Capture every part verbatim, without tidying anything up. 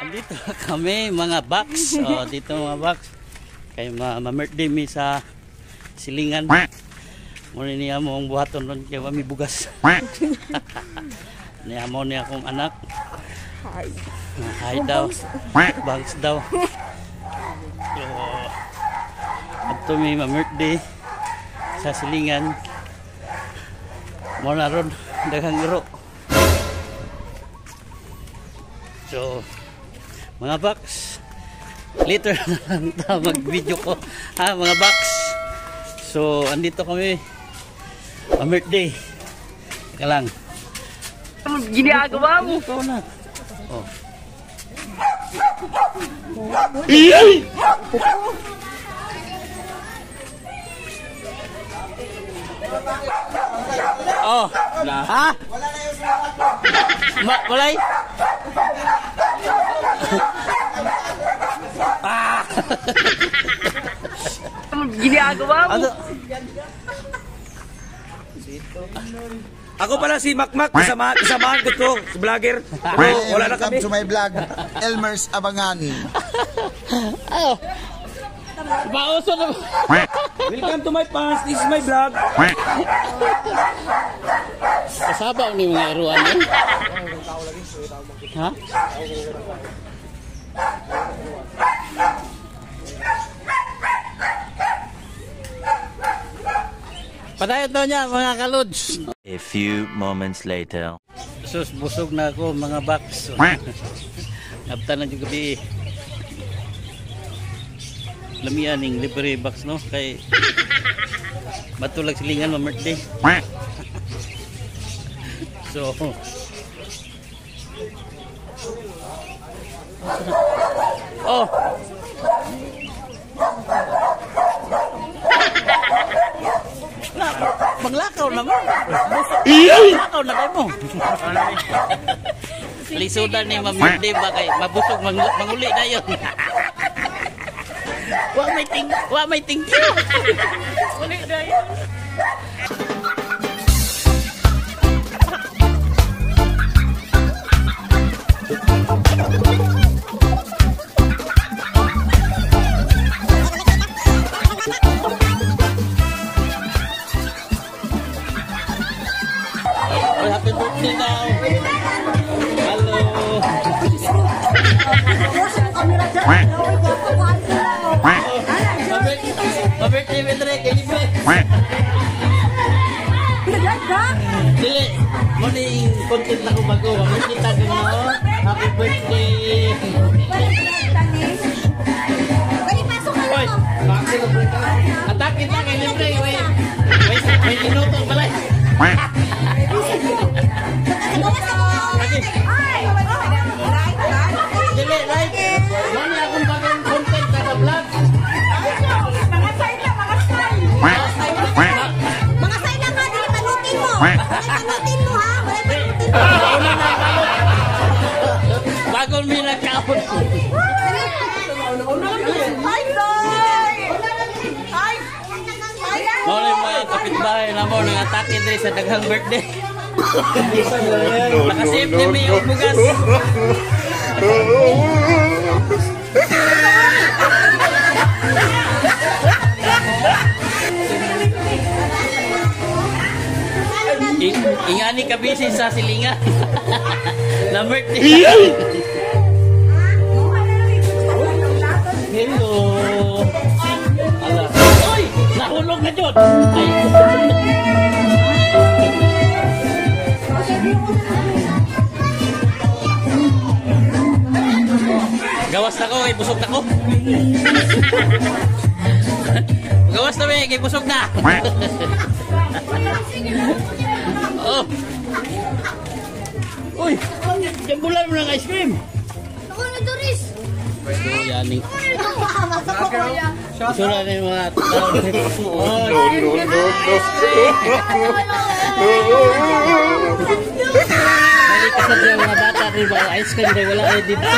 Dito kami mga box. Oh, dito mga box. Kay ma-birthday mi sa silingan. Muna niya mo ang buhaton ron kay wami bugas. Niya mo niya akong anak. Hi. Hi daw. Bangs daw. So, ato mi ma-birthday sa silingan. Muna ron daghang iro. So, mga box, later na lang ta mag-video ko, ha mga box. So, andito kami, ma-birthday. Teka lang. Ginagawa mo? Ikaw na. Oh. Oh, nah. Ha? Ma walay? Ah. Ginagawa mo? Ano? Ako pala si Makmak, kasama, kasamahan ko to, si vlogger. Pero wala na kami. Welcome to my vlog, Elmer's Abangan. Oh. Bauso na. Welcome to my past, this is my vlog. Kasabaw ni mga iruan eh. Ha? Padayot daw niya mga kalods. A few moments later. Sus, busog na ako mga box. Napta na yung gabi. Lamian ng libre box no kay batulag silingan ma-birthday. So oh na, maglakaw na mo. Maglakaw na kayo mo. Lisudan ni ma-birthday ba kay mabusog mang manguli na yun. Wa may ting, wa may ting. Uli na yun. Oh, happy birthday now. Hello. Ma-birthday mo dre kay libre. Dili, mo ning content na ko bago. Makita ko mo. Happy birthday. Hoy, bakit ko break? Atak kita kay libre. Wait. Wait, wait minuto balay. Dili, right? Mo ni akong bagong content na vlog. Mga sign lang, mga sign. Mga sign lang ha, dili panutin mo. Dili panutin mo ha, dili panutin mo. Bagong may nagkaon. Hi, Doy! Hi! Mo ni mga kapitbahay na mo nang atake diri sa daghang birthday. Nakasave ni mi yung bugas. Ingani ka busy sa silingan. Na birthday. Hello. Ala. Oy, nahulog na jud. Ay. Gawas na ko, kay busog na ko. Gawas na may, kay busog na. Oh. Uy, jambulan mo ng ice cream. Ako na, Doris! Ito yan eh. Sura na yung mga tao. Oh, No, no, no, balik ka sa dyan mga bata rin ba? Ice cream rin, wala kayo dito.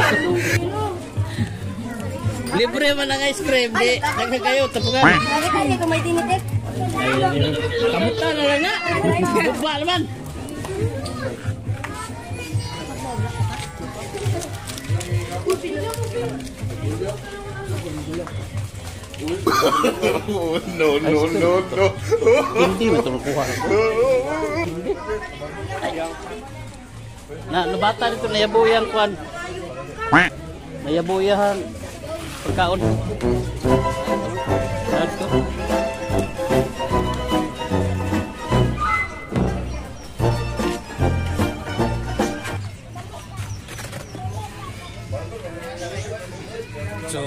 Libre man ang ice cream, di. Nagka kayo, tapugan. Lagi ka niya kung may tinitik. Kamuta na lang nga. Bugba naman. No, no, no, no. Hindi mo ito nakuha. Na, nabata dito, nayabuyang kwan. Nayabuyang pagkaon. Saan ko? So,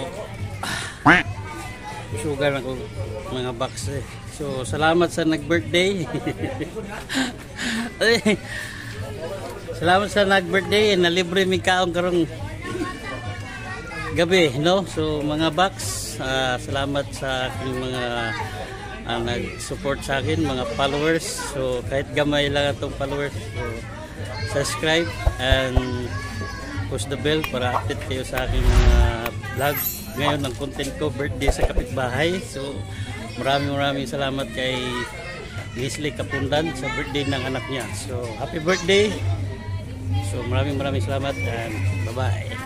sugar ako mga box eh. So, salamat sa nag-birthday. Salamat sa nag-birthday. Nalibre mi kaong karong gabi, no? So, mga box, uh, salamat sa aking mga uh, nag-support sa akin, mga followers. So, kahit gamay lang itong followers. So, subscribe and push the bell para update kayo sa aking mga vlog. Ngayon ang content ko, birthday sa kapitbahay. So maraming maraming salamat kay Leslie Kapundan sa birthday ng anak niya. So happy birthday. So maraming maraming salamat and bye bye.